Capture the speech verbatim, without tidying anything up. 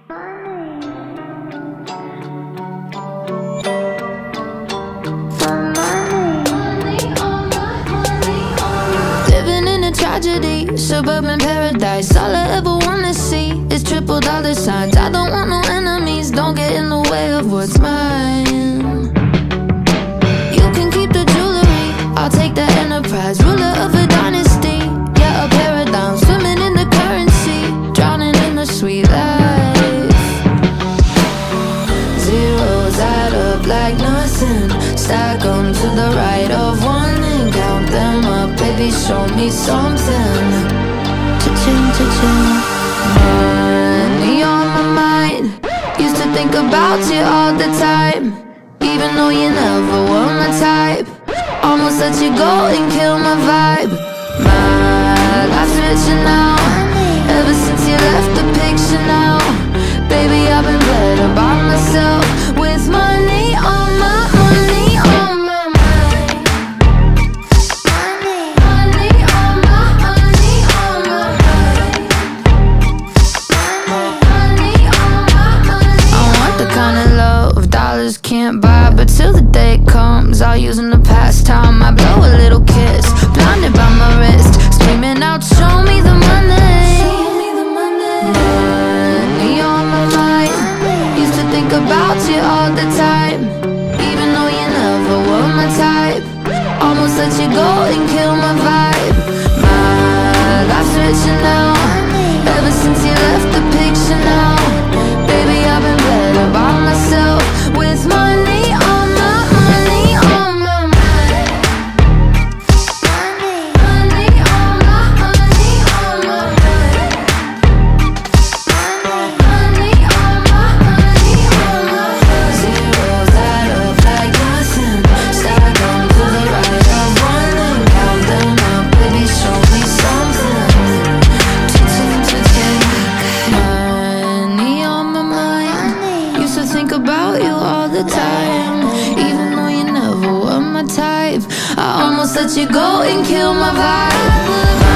Living in a tragedy, suburban paradise. All I ever wanna see is triple dollar signs. I don't want no enemies, don't get in the way of what's mine. You can keep the jewelry, I'll take the enterprise. Ruler of a dynasty, yeah, a paradigm. Swimming in the currency, drowning in the sweet life. Zeros add up like nothing, stack them to the right of one and count them up. Baby, show me something. Cha-ching, cha-ching. Money on my mind, used to think about you all the time. Even though you never were my type, almost let you go and kill my vibe. My life's richer now, ever since you left the picture now. Baby, I've been better by myself, with money on my, money on my mind. Money on my, money on my mind. Money on my, money. I want the kind of love dollars can't buy, but till the day comes, I'll use in the past time. I blow a little kiss, blinded by my wrist, screaming out, show me the money. Show me the money. Money on my mind, used to think about you all the time. Even though you never were my type, almost let you go and kill my vibe. My life's richer now, ever since you left the picture now. Baby, I've been better by myself, with money on my, money on my mind. Money on my, money on my mind. Money on my, money on my mind. Zeros add up like nothing, stack them to the right of one and count them up. Baby, show me something. Cha-ching, cha-ching. Money on my mind, used to think about you all the time. Even though you never were my type, I almost let you go and kill my vibe.